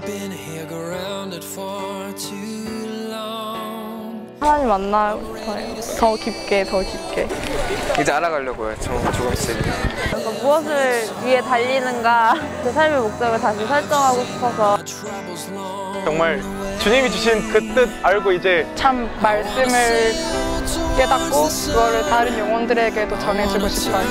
하나님 만나서요. 더 깊게, 더 깊게. 이제 알아가려고요. 조금 있으면. 그래서 무엇을 위해 달리는가 제 삶의 목적을 다시 설정하고 싶어서. 정말 주님이 주신 그 뜻 알고 이제 참 말씀을 깨닫고 그거를 다른 영혼들에게도 전해주고 싶어요.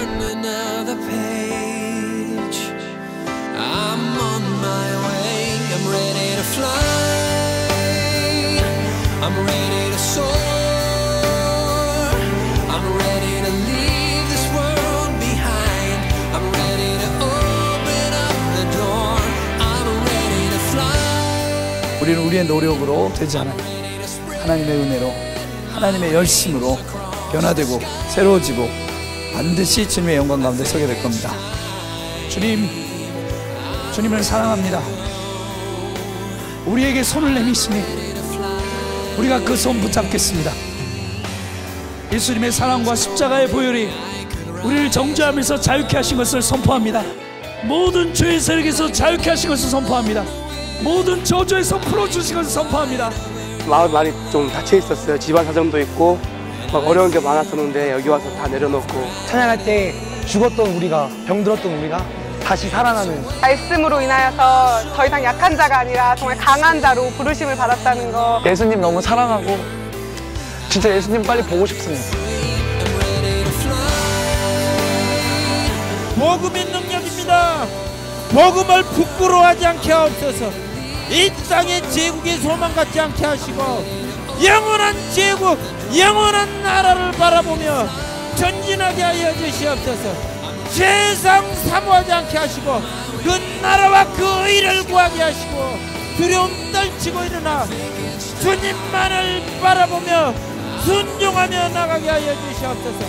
우리는 우리의 노력으로 되지 않아요. 하나님의 은혜로, 하나님의 열심으로 변화되고 새로워지고 반드시 주님의 영광 가운데 서게 될 겁니다. 주님을 사랑합니다. 우리에게 손을 내미시니 우리가 그 손 붙잡겠습니다. 예수님의 사랑과 십자가의 보혈이 우리를 정죄하면서 자유케 하신 것을 선포합니다. 모든 죄의 세력에서 자유케 하신 것을 선포합니다. 모든 저주에서 풀어주신 것을 선포합니다. 마음 많이 좀 닫혀 있었어요. 집안 사정도 있고 막 어려운 게 많았었는데 여기 와서 다 내려놓고 찬양할 때 죽었던 우리가, 병들었던 우리가 다시 살아나는, 말씀으로 인하여서 더 이상 약한 자가 아니라 정말 강한 자로 부르심을 받았다는 거. 예수님 너무 사랑하고 진짜 예수님 빨리 보고 싶습니다. 복음의 능력입니다. 복음을 부끄러워하지 않게 하옵소서. 이 땅의 제국의 소망 갖지 않게 하시고 영원한 제국, 영원한 나라를 바라보며 전진하게 하여 주시옵소서. 세상 사모하지 않게 하시고 그 나라와 그 의를 구하게 하시고 두려움 떨치고 일어나 주님만을 바라보며 순종하며 나가게 하여 주시옵소서.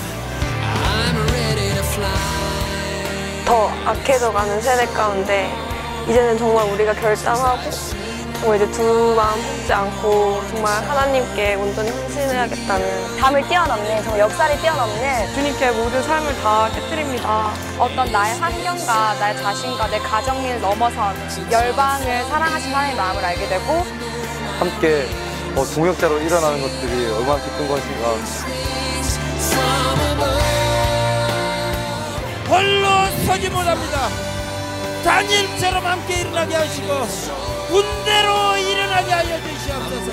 더 악해져가는 세대 가운데 이제는 정말 우리가 결단하고 정말 이제 두 마음 품지 않고 정말 하나님께 온전히 헌신해야겠다는 담을 뛰어넘는, 정말 역사를 뛰어넘는 주님께 모든 삶을 다 깨뜨립니다. 어떤 나의 환경과 나의 자신과 내 가정을 넘어선 열방을 사랑하시는 하나님의 마음을 알게 되고 함께 동역자로 일어나는 것들이 얼마나 기쁜 것인가. 홀로 서지 못합니다. 다니엘처럼 함께 일어나게 하시고 군대로 일어나게 하여 주시옵소서.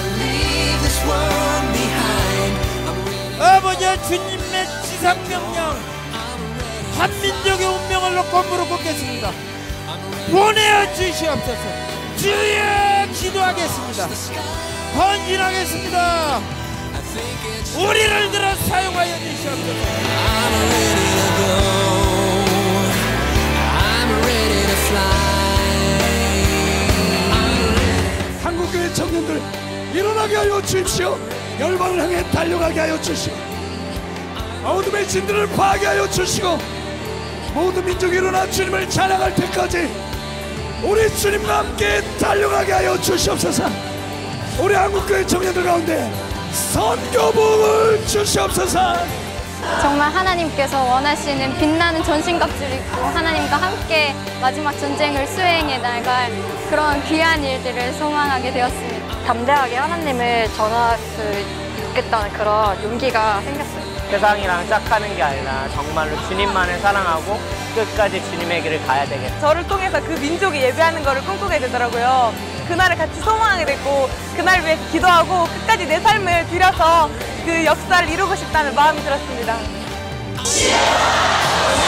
아버지, 주님의 지상명령 한민족의 운명을 놓고 무릎 꿇겠습니다. 보내어 주시옵소서. 주여, 기도하겠습니다. 헌신하겠습니다. 우리를 들어 사용하여 주시옵소서. 한국교회 청년들 일어나게 하여 주십시오. 열방을 향해 달려가게 하여 주시고 어둠의 진들을 파하게 하여 주시고 모든 민족이 일어나 주님을 찬양할 때까지 우리 주님과 함께 달려가게 하여 주시옵소서. 우리 한국교회 청년들 가운데 선교복을 주시옵소서. 정말 하나님께서 원하시는 빛나는 전신갑주를 입고 하나님과 함께 마지막 전쟁을 수행해 나갈 그런 귀한 일들을 소망하게 되었습니다. 담대하게 하나님을 전할 수 있겠다는 그런 용기가 생겼어요. 세상이랑 짝하는 게 아니라 정말로 주님만을 사랑하고 끝까지 주님의 길을 가야 되겠다. 저를 통해서 그 민족이 예배하는 거를 꿈꾸게 되더라고요. 그날을 같이 소망하게 됐고 그날 위해 기도하고 끝까지 내 삶을 들여서 그 역사를 이루고 싶다는 마음이 들었습니다.